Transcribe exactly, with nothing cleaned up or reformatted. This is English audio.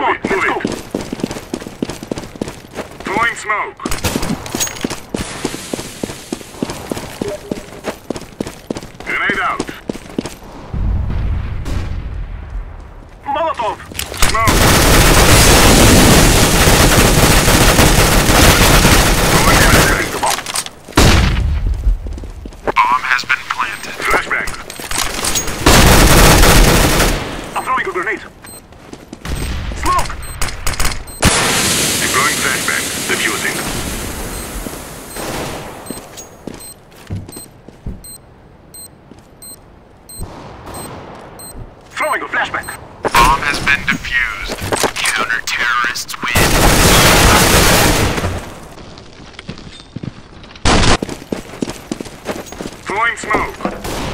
Come on, Move it, let's go. move it. Throwing smoke. Grenade out. Molotov. Smoke. Throwing flashbang. Bomb has been planted. Flashbang. I'm throwing a grenade. Smoke. Deploying flashbang. Defusing. Throwing a flashback. Bomb has been defused. Counter-terrorists win. Throwing smoke.